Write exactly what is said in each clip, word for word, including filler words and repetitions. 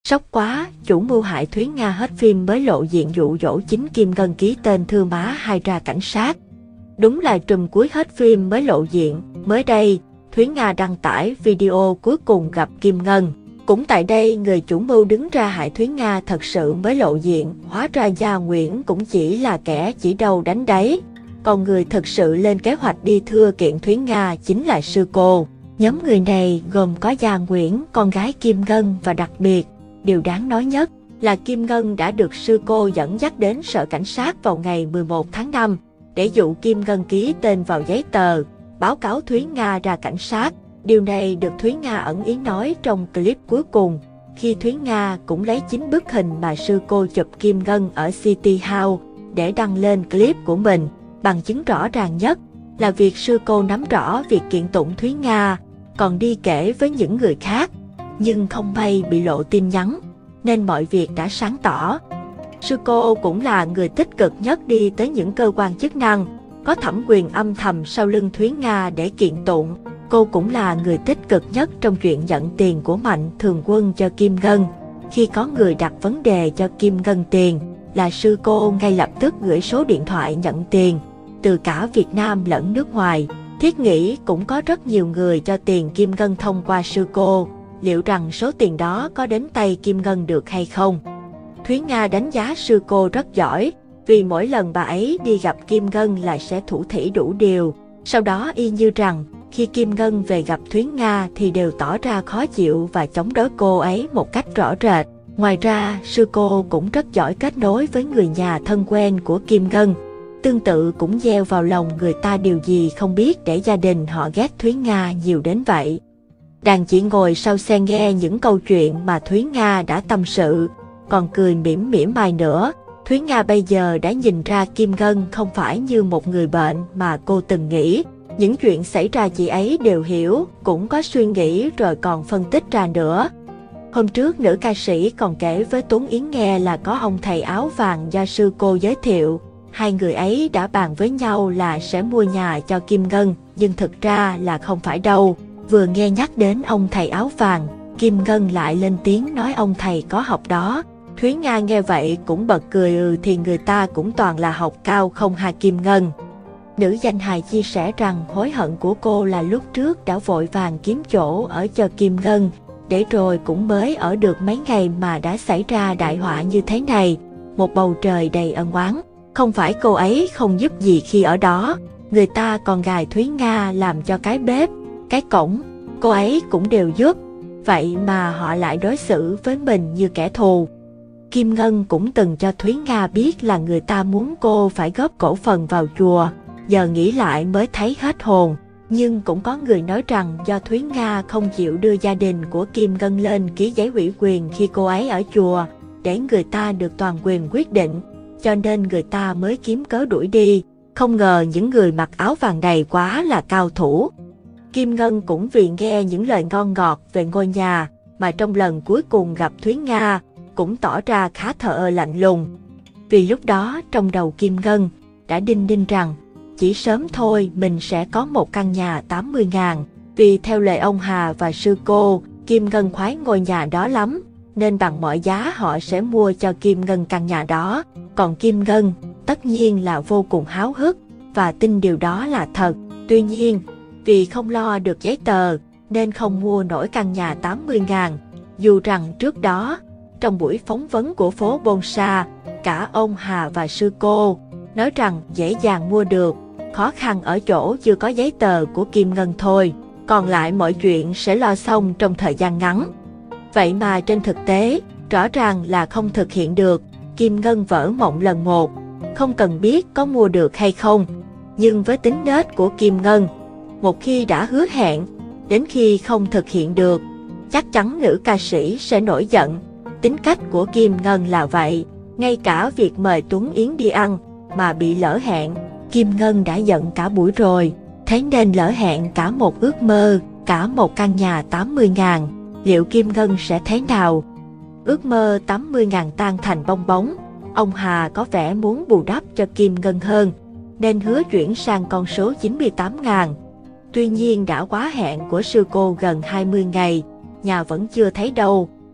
Sốc quá, chủ mưu hại Thúy Nga hết phim mới lộ diện dụ dỗ chính Kim Ngân ký tên thư má hai ra cảnh sát. Đúng là trùm cuối hết phim mới lộ diện. Mới đây, Thúy Nga đăng tải video cuối cùng gặp Kim Ngân. Cũng tại đây, người chủ mưu đứng ra hại Thúy Nga thật sự mới lộ diện. Hóa ra Gia Nguyễn cũng chỉ là kẻ chỉ đầu đánh đáy. Còn người thực sự lên kế hoạch đi thưa kiện Thúy Nga chính là sư cô. Nhóm người này gồm có Gia Nguyễn, con gái Kim Ngân và đặc biệt, điều đáng nói nhất là Kim Ngân đã được sư cô dẫn dắt đến sở cảnh sát vào ngày mười một tháng năm để dụ Kim Ngân ký tên vào giấy tờ, báo cáo Thúy Nga ra cảnh sát. Điều này được Thúy Nga ẩn ý nói trong clip cuối cùng, khi Thúy Nga cũng lấy chính bức hình mà sư cô chụp Kim Ngân ở City House để đăng lên clip của mình. Bằng chứng rõ ràng nhất là việc sư cô nắm rõ việc kiện tụng Thúy Nga, còn đi kể với những người khác. Nhưng không may bị lộ tin nhắn, nên mọi việc đã sáng tỏ. Sư cô cũng là người tích cực nhất đi tới những cơ quan chức năng, có thẩm quyền âm thầm sau lưng Thúy Nga để kiện tụng. Cô cũng là người tích cực nhất trong chuyện nhận tiền của Mạnh Thường Quân cho Kim Ngân. Khi có người đặt vấn đề cho Kim Ngân tiền, là sư cô ngay lập tức gửi số điện thoại nhận tiền, từ cả Việt Nam lẫn nước ngoài. Thiết nghĩ cũng có rất nhiều người cho tiền Kim Ngân thông qua sư cô. Liệu rằng số tiền đó có đến tay Kim Ngân được hay không? Thúy Nga đánh giá sư cô rất giỏi, vì mỗi lần bà ấy đi gặp Kim Ngân là sẽ thủ thỉ đủ điều. Sau đó y như rằng, khi Kim Ngân về gặp Thúy Nga thì đều tỏ ra khó chịu và chống đối cô ấy một cách rõ rệt. Ngoài ra, sư cô cũng rất giỏi kết nối với người nhà thân quen của Kim Ngân. Tương tự cũng gieo vào lòng người ta điều gì không biết để gia đình họ ghét Thúy Nga nhiều đến vậy. Đàn chị ngồi sau xe nghe những câu chuyện mà Thúy Nga đã tâm sự, còn cười mỉm mỉm mai nữa. Thúy Nga bây giờ đã nhìn ra Kim Ngân không phải như một người bệnh mà cô từng nghĩ. Những chuyện xảy ra chị ấy đều hiểu, cũng có suy nghĩ rồi còn phân tích ra nữa. Hôm trước nữ ca sĩ còn kể với Tuấn Yến nghe là có ông thầy áo vàng do sư cô giới thiệu. Hai người ấy đã bàn với nhau là sẽ mua nhà cho Kim Ngân, nhưng thực ra là không phải đâu. Vừa nghe nhắc đến ông thầy áo vàng, Kim Ngân lại lên tiếng nói ông thầy có học đó. Thúy Nga nghe vậy cũng bật cười, ừ thì người ta cũng toàn là học cao không ha Kim Ngân. Nữ danh hài chia sẻ rằng hối hận của cô là lúc trước đã vội vàng kiếm chỗ ở cho Kim Ngân, để rồi cũng mới ở được mấy ngày mà đã xảy ra đại họa như thế này. Một bầu trời đầy ân oán, không phải cô ấy không giúp gì khi ở đó, người ta còn gài Thúy Nga làm cho cái bếp, cái cổng, cô ấy cũng đều giúp, vậy mà họ lại đối xử với mình như kẻ thù. Kim Ngân cũng từng cho Thúy Nga biết là người ta muốn cô phải góp cổ phần vào chùa, giờ nghĩ lại mới thấy hết hồn. Nhưng cũng có người nói rằng do Thúy Nga không chịu đưa gia đình của Kim Ngân lên ký giấy ủy quyền khi cô ấy ở chùa, để người ta được toàn quyền quyết định, cho nên người ta mới kiếm cớ đuổi đi. Không ngờ những người mặc áo vàng này quá là cao thủ. Kim Ngân cũng vì nghe những lời ngon ngọt về ngôi nhà mà trong lần cuối cùng gặp Thúy Nga cũng tỏ ra khá thờ ơ lạnh lùng. Vì lúc đó trong đầu Kim Ngân đã đinh đinh rằng chỉ sớm thôi mình sẽ có một căn nhà tám mươi ngàn. Vì theo lời ông Hà và sư cô, Kim Ngân khoái ngôi nhà đó lắm, nên bằng mọi giá họ sẽ mua cho Kim Ngân căn nhà đó. Còn Kim Ngân tất nhiên là vô cùng háo hức và tin điều đó là thật. Tuy nhiên, vì không lo được giấy tờ nên không mua nổi căn nhà tám mươi ngàn. Dù rằng trước đó, trong buổi phỏng vấn của phố Bonsa, cả ông Hà và sư cô nói rằng dễ dàng mua được, khó khăn ở chỗ chưa có giấy tờ của Kim Ngân thôi, còn lại mọi chuyện sẽ lo xong trong thời gian ngắn. Vậy mà trên thực tế, rõ ràng là không thực hiện được. Kim Ngân vỡ mộng lần một, không cần biết có mua được hay không. Nhưng với tính nết của Kim Ngân, một khi đã hứa hẹn, đến khi không thực hiện được, chắc chắn nữ ca sĩ sẽ nổi giận. Tính cách của Kim Ngân là vậy, ngay cả việc mời Tuấn Yến đi ăn mà bị lỡ hẹn, Kim Ngân đã giận cả buổi rồi. Thế nên lỡ hẹn cả một ước mơ, cả một căn nhà tám mươi ngàn, liệu Kim Ngân sẽ thế nào? Ước mơ tám mươi ngàn tan thành bong bóng. Ông Hà có vẻ muốn bù đắp cho Kim Ngân hơn, nên hứa chuyển sang con số chín mươi tám ngàn. Tuy nhiên đã quá hẹn của sư cô gần hai mươi ngày, nhà vẫn chưa thấy đâu.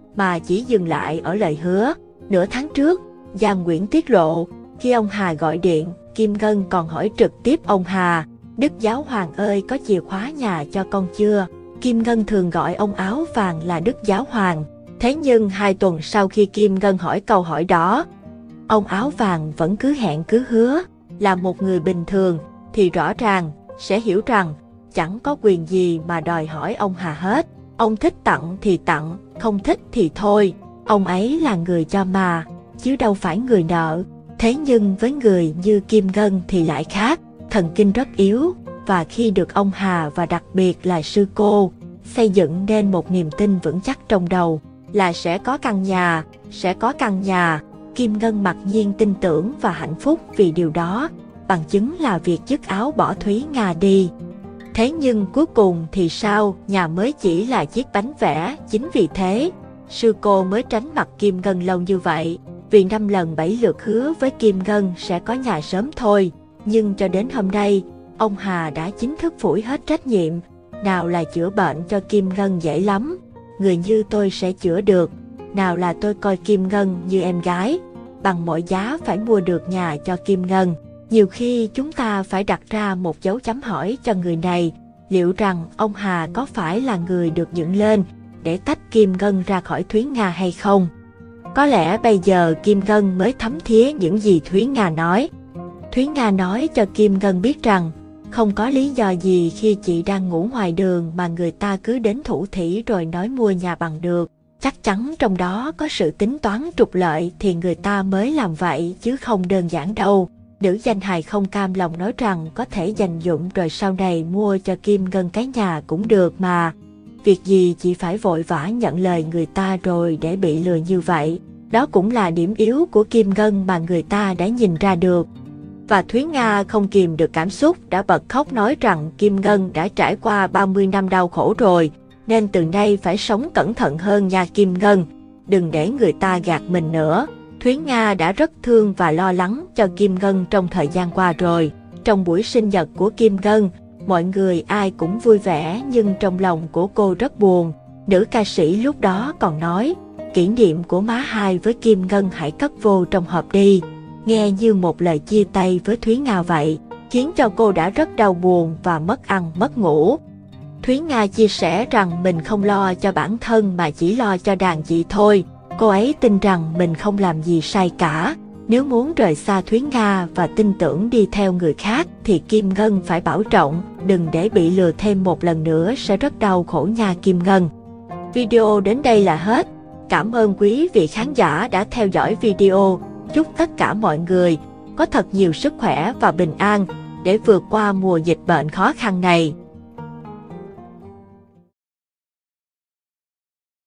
mà chỉ dừng lại ở lời hứa. Nửa tháng trước, Giang Nguyễn tiết lộ, khi ông Hà gọi điện, Kim Ngân còn hỏi trực tiếp ông Hà, Đức Giáo Hoàng ơi có chìa khóa nhà cho con chưa? Kim Ngân thường gọi ông áo vàng là Đức Giáo Hoàng. Thế nhưng hai tuần sau khi Kim Ngân hỏi câu hỏi đó, ông áo vàng vẫn cứ hẹn cứ hứa. Là một người bình thường thì rõ ràng sẽ hiểu rằng chẳng có quyền gì mà đòi hỏi ông Hà hết. Ông thích tặng thì tặng, không thích thì thôi. Ông ấy là người cho mà, chứ đâu phải người nợ. Thế nhưng với người như Kim Ngân thì lại khác, thần kinh rất yếu. Và khi được ông Hà và đặc biệt là sư cô xây dựng nên một niềm tin vững chắc trong đầu là sẽ có căn nhà, sẽ có căn nhà, Kim Ngân mặc nhiên tin tưởng và hạnh phúc vì điều đó, bằng chứng là việc dứt áo bỏ Thúy Nga đi. Thế nhưng cuối cùng thì sao, nhà mới chỉ là chiếc bánh vẽ, chính vì thế, sư cô mới tránh mặt Kim Ngân lâu như vậy, vì năm lần bảy lượt hứa với Kim Ngân sẽ có nhà sớm thôi. Nhưng cho đến hôm nay, ông Hà đã chính thức phủi hết trách nhiệm, nào là chữa bệnh cho Kim Ngân dễ lắm, người như tôi sẽ chữa được, nào là tôi coi Kim Ngân như em gái, bằng mọi giá phải mua được nhà cho Kim Ngân. Nhiều khi chúng ta phải đặt ra một dấu chấm hỏi cho người này, liệu rằng ông Hà có phải là người được dựng lên để tách Kim Ngân ra khỏi Thúy Nga hay không? Có lẽ bây giờ Kim Ngân mới thấm thía những gì Thúy Nga nói. Thúy Nga nói cho Kim Ngân biết rằng, không có lý do gì khi chị đang ngủ ngoài đường mà người ta cứ đến thủ thỉ rồi nói mua nhà bằng được. Chắc chắn trong đó có sự tính toán trục lợi thì người ta mới làm vậy chứ không đơn giản đâu. Nữ danh hài không cam lòng nói rằng có thể dành dụm rồi sau này mua cho Kim Ngân cái nhà cũng được mà. Việc gì chị phải vội vã nhận lời người ta rồi để bị lừa như vậy. Đó cũng là điểm yếu của Kim Ngân mà người ta đã nhìn ra được. Và Thúy Nga không kìm được cảm xúc đã bật khóc nói rằng Kim Ngân đã trải qua ba mươi năm đau khổ rồi, nên từ nay phải sống cẩn thận hơn nha Kim Ngân, đừng để người ta gạt mình nữa. Thúy Nga đã rất thương và lo lắng cho Kim Ngân trong thời gian qua rồi. Trong buổi sinh nhật của Kim Ngân, mọi người ai cũng vui vẻ nhưng trong lòng của cô rất buồn. Nữ ca sĩ lúc đó còn nói, kỷ niệm của má hai với Kim Ngân hãy cất vô trong hộp đi. Nghe như một lời chia tay với Thúy Nga vậy, khiến cho cô đã rất đau buồn và mất ăn mất ngủ. Thúy Nga chia sẻ rằng mình không lo cho bản thân mà chỉ lo cho đàn chị thôi. Cô ấy tin rằng mình không làm gì sai cả. Nếu muốn rời xa Thúy Nga và tin tưởng đi theo người khác thì Kim Ngân phải bảo trọng, đừng để bị lừa thêm một lần nữa sẽ rất đau khổ nha Kim Ngân. Video đến đây là hết. Cảm ơn quý vị khán giả đã theo dõi video. Chúc tất cả mọi người có thật nhiều sức khỏe và bình an để vượt qua mùa dịch bệnh khó khăn này.